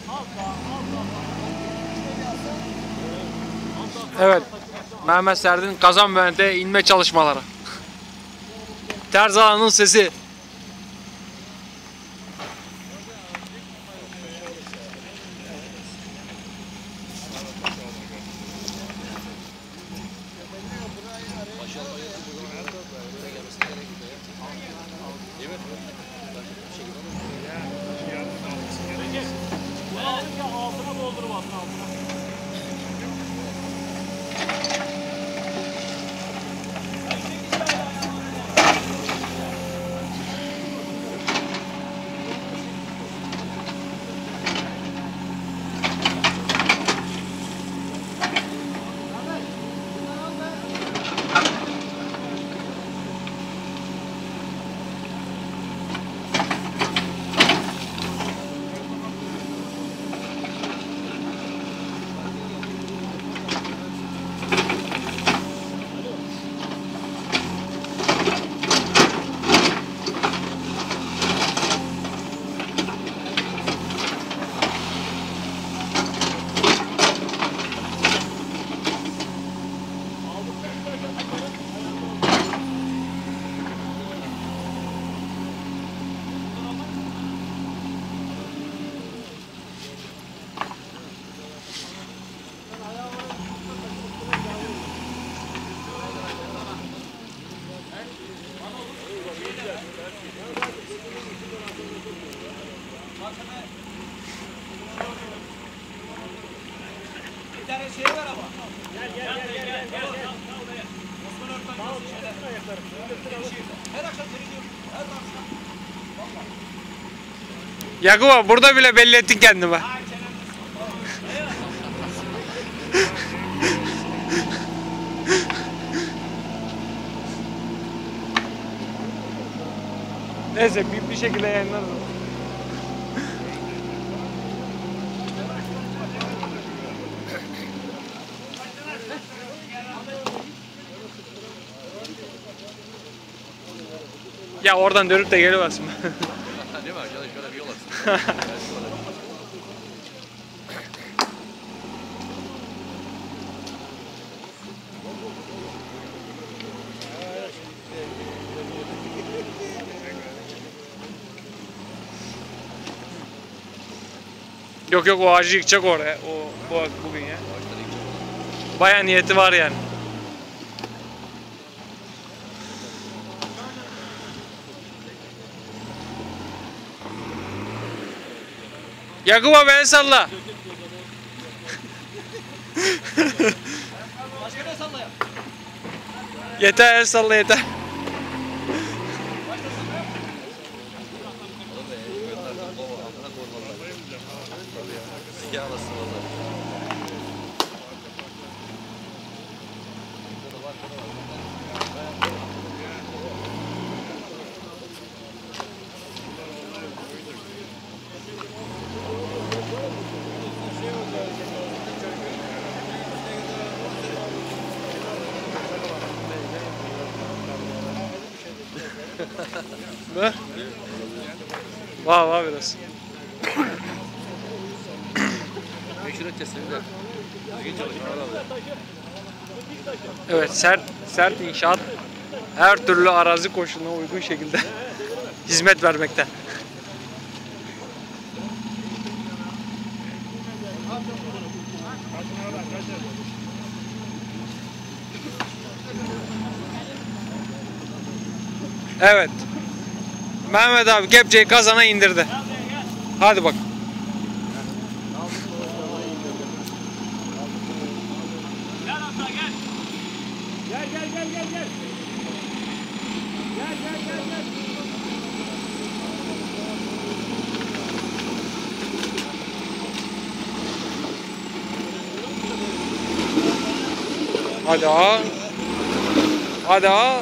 Evet. Mehmet Serdin Kazanbent'e inme çalışmaları. Terzağının sesi. Yakup burada bile belli ettin kendime. Neyse bir şekilde yayınlarız. Ya oradan dönüp de gelemezsin. Ne var canım, şöyle bir yol açsın. Yok yok, o ağacı yıkacak oraya. Bugün ya. Bayağı niyeti var yani. Yakup abi el salla. Yeter, el salla yeter. Ne? Var biraz. Evet, sert inşaat her türlü arazi koşuluna uygun şekilde hizmet vermekte. Evet. Mehmet abi kepçeyi kazana indirdi. Hadi bak. Gel. Hadi ha. Hadi ha.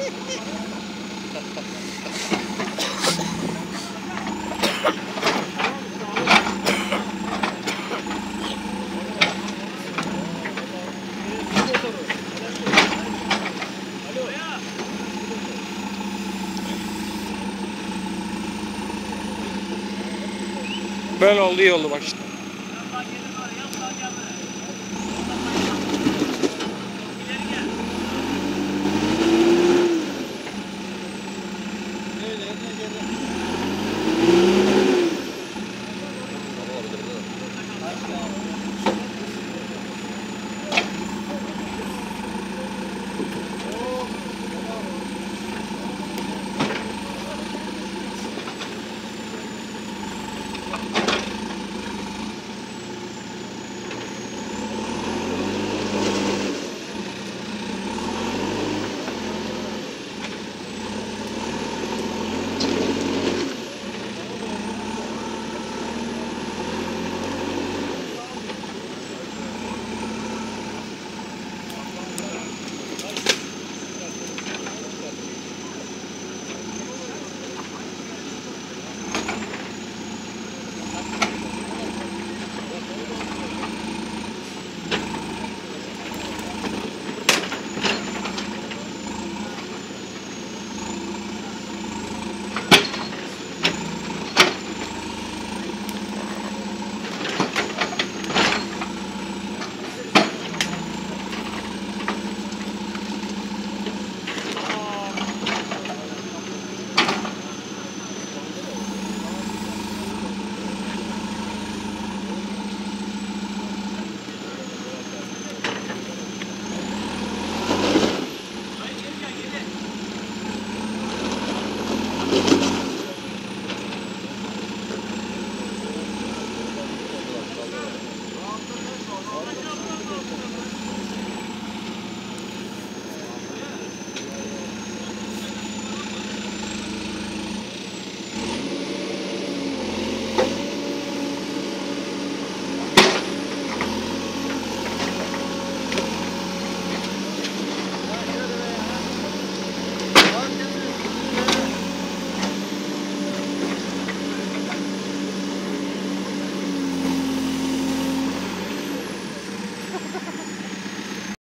Böyle oldu, iyi oldu bak işte.